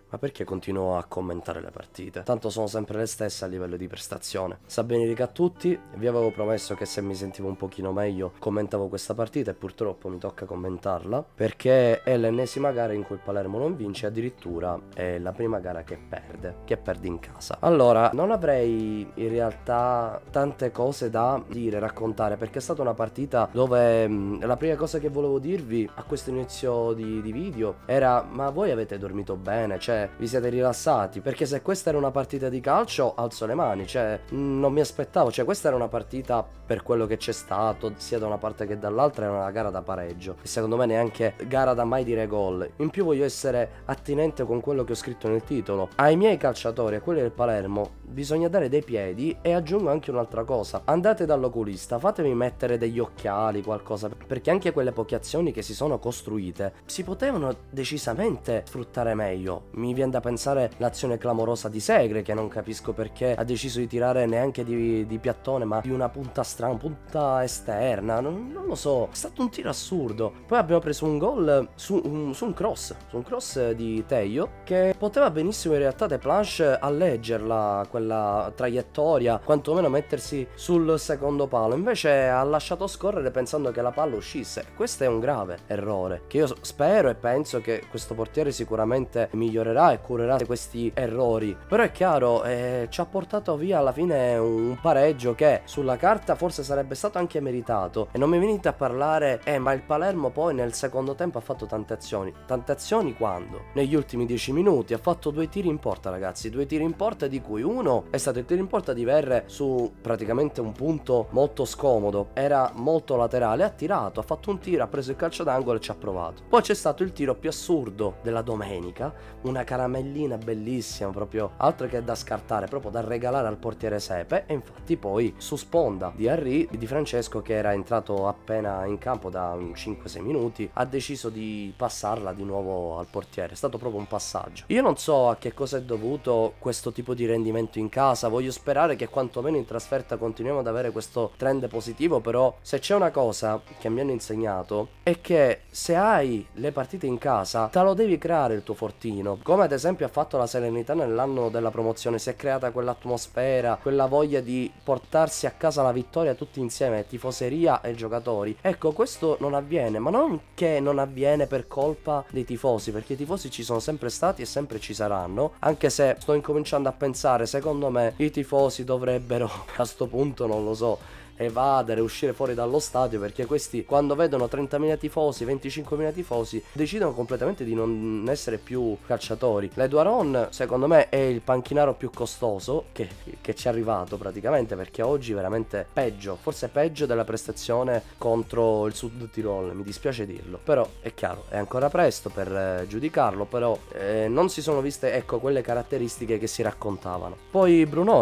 Ma perché continuo a commentare le partite? Tanto sono sempre le stesse a livello di prestazione. Sa bene a tutti, vi avevo promesso che se mi sentivo un pochino meglio commentavo questa partita e purtroppo mi tocca commentarla perché è l'ennesima gara in cui il Palermo non vince, addirittura è la prima gara che perde in casa. Allora, non avrei in realtà tante cose da dire, raccontare, perché è stata una partita dove la prima cosa che volevo dirvi a questo inizio di video era: ma voi avete dormito bene? Cioè, vi siete rilassati? Perché se questa era una partita di calcio, alzo le mani, cioè non mi aspettavo, cioè questa era una partita, per quello che c'è stato sia da una parte che dall'altra, era una gara da pareggio e secondo me neanche gara da mai dire gol. In più voglio essere attinente con quello che ho scritto nel titolo: ai miei calciatori, a quelli del Palermo, bisogna dare dei piedi. E aggiungo anche un'altra cosa: andate dall'oculista, fatemi mettere degli occhiali, qualcosa, perché anche quelle poche azioni che si sono costruite si potevano decisamente sfruttare meglio. Mi viene da pensare l'azione clamorosa di Segre, che non capisco perché ha deciso di tirare neanche di piattone, ma di una punta strana, punta esterna, non lo so, è stato un tiro assurdo. Poi abbiamo preso un gol su un cross di Teio, che poteva benissimo in realtà De Planche a leggerla quella traiettoria, quantomeno mettersi sul secondo palo, invece ha lasciato scorrere pensando che la palla uscisse. Questo è un grave errore che io spero e penso che questo portiere sicuramente migliorerà e curerà questi errori. Però è chiaro, ci ha portato via alla fine un pareggio che sulla carta forse sarebbe stato anche meritato. E non mi venite a parlare ma il Palermo poi nel secondo tempo ha fatto tante azioni quando? Negli ultimi 10 minuti ha fatto 2 tiri in porta, ragazzi, 2 tiri in porta, di cui uno è stato il tiro in porta di Verre su praticamente un punto molto scomodo, era molto laterale, ha tirato, ha fatto un tiro, ha preso il calcio d'angolo e ci ha provato. Poi c'è stato il tiro più assurdo della domenica, una caramellina bellissima, proprio altro che da scartare, proprio da regalare al portiere Sepe. E infatti poi su sponda di Henry, Di Francesco, che era entrato appena in campo da 5-6 minuti, ha deciso di passarla di nuovo al portiere. È stato proprio un passaggio. Io non so a che cosa è dovuto questo tipo di rendimento in casa, voglio sperare che quantomeno in trasferta continuiamo ad avere questo trend positivo. Però se c'è una cosa che mi hanno insegnato è che se hai le partite in casa te lo devi creare il tuo fortino, come ad esempio ha fatto la Serenità nell'anno della promozione. Si è creata quell'atmosfera, quella voglia di portarsi a casa la vittoria tutti insieme, tifoseria e giocatori. Ecco, questo non avviene, ma non che non avviene per colpa dei tifosi, perché i tifosi ci sono sempre stati e sempre ci saranno, anche se sto incominciando a pensare, secondo me i tifosi dovrebbero a sto punto, non lo so, evadere, uscire fuori dallo stadio, perché questi quando vedono 30.000 tifosi, 25.000 tifosi, decidono completamente di non essere più calciatori. L'Eduaron secondo me è il panchinaro più costoso che ci è arrivato praticamente, perché oggi veramente peggio, forse peggio della prestazione contro il Sud Tirol, mi dispiace dirlo, però è chiaro, è ancora presto per giudicarlo. Però non si sono viste, ecco, quelle caratteristiche che si raccontavano. Poi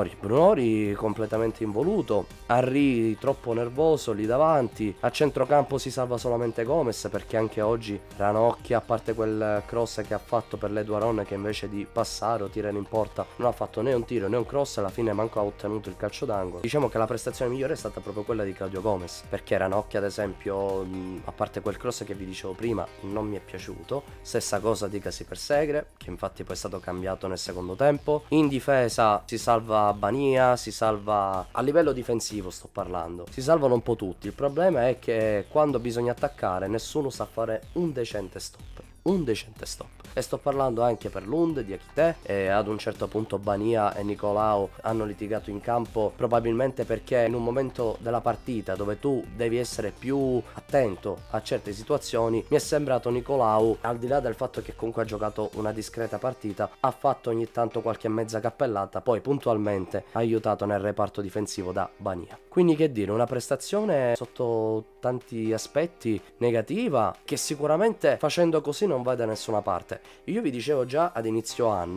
Brunori completamente involuto, Henry troppo nervoso lì davanti, a centrocampo si salva solamente Gomez, perché anche oggi Ranocchia, a parte quel cross che ha fatto per l'Eduaron, che invece di passare o tirare in porta non ha fatto né un tiro né un cross, alla fine manco ha ottenuto il calcio d'angolo. Diciamo che la prestazione migliore è stata proprio quella di Claudio Gomez, perché Ranocchia ad esempio, a parte quel cross che vi dicevo prima, non mi è piaciuto. Stessa cosa dicasi per Segre, che infatti poi è stato cambiato nel secondo tempo. In difesa si salva Bania, si salva a livello difensivo, sto parlando, si salvano un po' tutti. Il problema è che quando bisogna attaccare nessuno sa fare un decente stop. E sto parlando anche per Lund, di Akite, e ad un certo punto Bania e Nicolao hanno litigato in campo, probabilmente perché in un momento della partita dove tu devi essere più attento a certe situazioni, mi è sembrato Nicolao, al di là del fatto che comunque ha giocato una discreta partita, ha fatto ogni tanto qualche mezza cappellata, poi puntualmente aiutato nel reparto difensivo da Bania. Quindi che dire, una prestazione sotto tanti aspetti negativa, che sicuramente facendo così non va da nessuna parte. Io vi dicevo già ad inizio anno,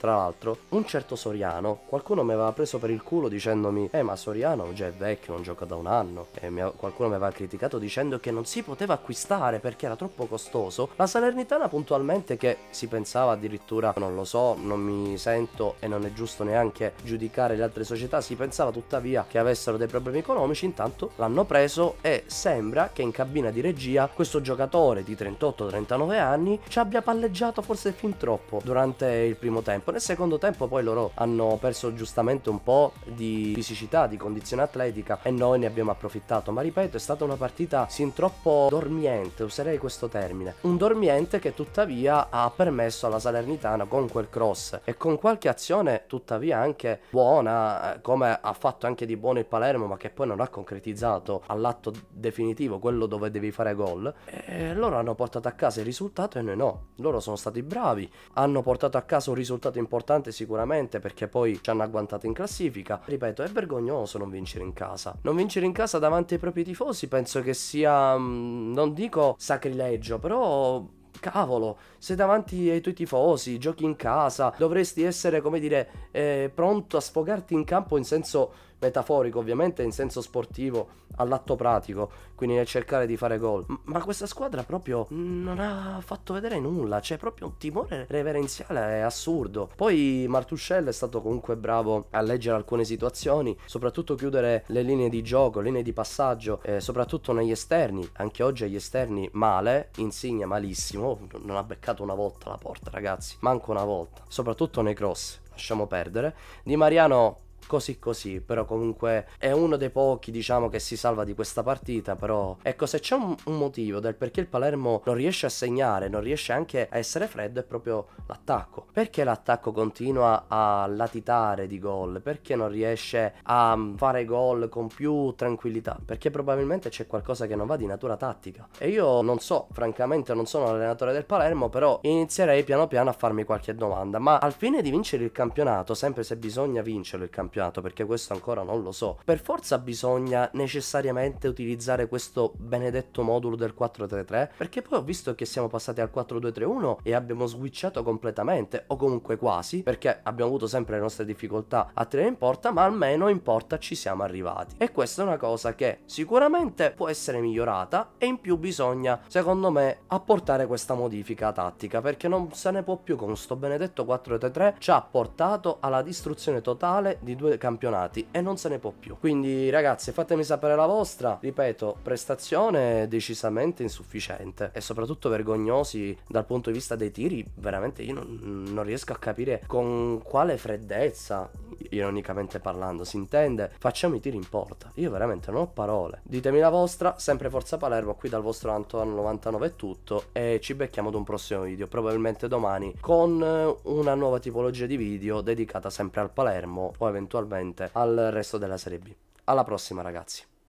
Tra l'altro, un certo Soriano, qualcuno mi aveva preso per il culo dicendomi ma Soriano già è vecchio, non gioca da un anno, e qualcuno mi aveva criticato dicendo che non si poteva acquistare perché era troppo costoso. La Salernitana puntualmente, che si pensava addirittura, non lo so, non mi sento e non è giusto neanche giudicare le altre società, si pensava tuttavia che avessero dei problemi economici, intanto l'hanno preso e sembra che in cabina di regia questo giocatore di 38-39 anni ci abbia palleggiato forse fin troppo durante il primo tempo. Nel secondo tempo poi loro hanno perso giustamente un po' di fisicità, di condizione atletica, e noi ne abbiamo approfittato, ma ripeto, è stata una partita sin troppo dormiente, userei questo termine, un dormiente che tuttavia ha permesso alla Salernitana, con quel cross e con qualche azione tuttavia anche buona, come ha fatto anche di buono il Palermo, ma che poi non ha concretizzato all'atto definitivo, quello dove devi fare gol, e loro hanno portato a casa il risultato e noi no. Loro sono stati bravi, hanno portato a casa un risultato importante sicuramente, perché poi ci hanno agguantato in classifica. Ripeto, è vergognoso non vincere in casa. Non vincere in casa davanti ai propri tifosi penso che sia, non dico sacrilegio, però cavolo, sei davanti ai tuoi tifosi, giochi in casa, dovresti essere, come dire, pronto a sfogarti in campo in senso metaforico, ovviamente in senso sportivo, all'atto pratico, quindi nel cercare di fare gol. Ma questa squadra proprio non ha fatto vedere nulla, c'è proprio un timore reverenziale assurdo. Poi Martuscello è stato comunque bravo a leggere alcune situazioni, soprattutto chiudere le linee di gioco, linee di passaggio, soprattutto negli esterni. Anche oggi agli esterni male, Insigne malissimo, non ha beccato una volta la porta, ragazzi, manco una volta, soprattutto nei cross, lasciamo perdere. Di Mariano così così, però comunque è uno dei pochi, diciamo, che si salva di questa partita. Però ecco, se c'è un motivo del perché il Palermo non riesce a segnare, non riesce anche a essere freddo, è proprio l'attacco. Perché l'attacco continua a latitare di gol? Perché non riesce a fare gol con più tranquillità? Perché probabilmente c'è qualcosa che non va di natura tattica, e io non so, francamente non sono allenatore del Palermo, però inizierei piano piano a farmi qualche domanda. Ma al fine di vincere il campionato, sempre se bisogna vincerlo il campionato, perché questo ancora non lo so, per forza bisogna necessariamente utilizzare questo benedetto modulo del 4-3-3? Perché poi ho visto che siamo passati al 4-2-3-1 e abbiamo switchato completamente, o comunque quasi, perché abbiamo avuto sempre le nostre difficoltà a tirare in porta, ma almeno in porta ci siamo arrivati, e questa è una cosa che sicuramente può essere migliorata, e in più bisogna, secondo me, apportare questa modifica tattica, perché non se ne può più. Con sto benedetto 4-3-3 ci ha portato alla distruzione totale di 2 campionati e non se ne può più. Quindi ragazzi, fatemi sapere la vostra. Ripeto, prestazione decisamente insufficiente e soprattutto vergognosi dal punto di vista dei tiri. Veramente io non riesco a capire con quale freddezza, ironicamente parlando si intende, facciamo i tiri in porta. Io veramente non ho parole. Ditemi la vostra. Sempre Forza Palermo, qui dal vostro Antoine99 è tutto, e ci becchiamo ad un prossimo video, probabilmente domani, con una nuova tipologia di video dedicata sempre al Palermo o eventualmente al resto della Serie B. Alla prossima, ragazzi.